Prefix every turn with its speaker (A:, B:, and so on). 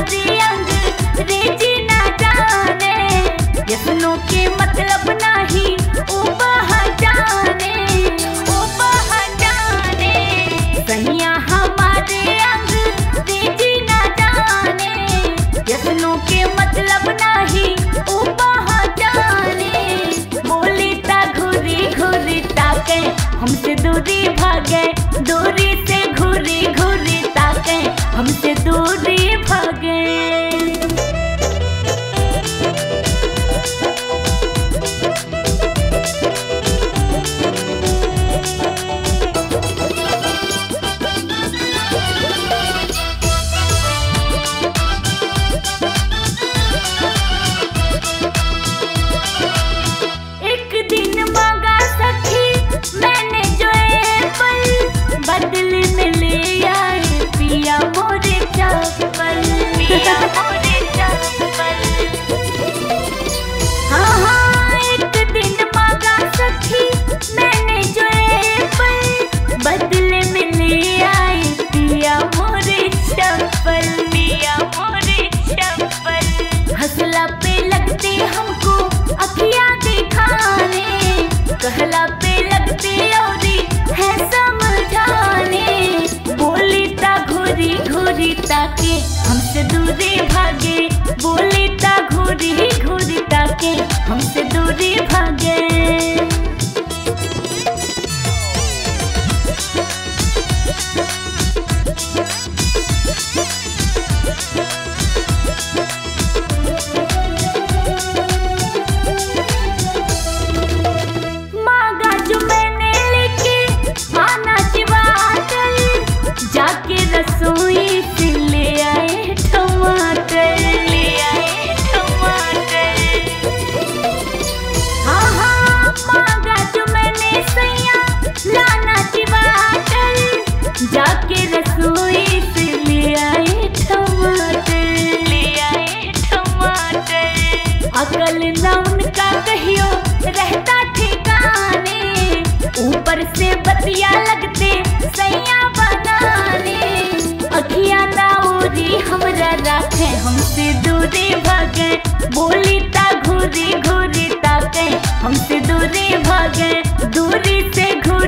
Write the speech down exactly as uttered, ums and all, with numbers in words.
A: हमारे अंग रेजी ना जाने, यत्नों के मतलब नहीं ओ पहचाने, ओ पहचाने। सैया हमारे अंग रेजी ना जाने, यत्नों के मतलब नहीं ओ पहचाने। बोली ता घूरी घूरी ताके, हमसे दूरी भागे, दूरी से घूरी घूरी ताके, हमसे दूरी भागे। एक दिन मांगा सखी मैंने जो एप्पल, बदले में ले आए पिया मोरे चप्पल, पिया मोरे चप्पल। हाँ हाँ एक दिन मांगा सखी मैंने जो एप्पल, बदले में ले आए पिया मोरे चप्पल, पिया मोरे चप्पल। हंसला पे लगते हमको अखियाँ दिखाने, कहला पे लगते औरी है समझाने। बोली ता घूरी घूरी ताके, हमसे दूरी भागे, बोली ता घूरी घूरी ताके, हमसे दूरी भागे। मांगा जो मैंने लेके आना चिवाटल, जाके रसोई से ले आए टमाटर, ले आए टमाटर। हाँ हाँ मांगा जो मैंने सैया लाना चिवाटल, जाके रसोई से ले आए टमाटर, ले आए टमाटर। अकल ना उनका कहियो रहता ठिकाने, ऊपर से बतिया लगते सैया बनाने। अखियाँ ना उरी हमरा राखे, हमसे दूरी भागे, बोली ता घूरी घूरी ताके, हमसे दूरी भागे, दूरी से घूरी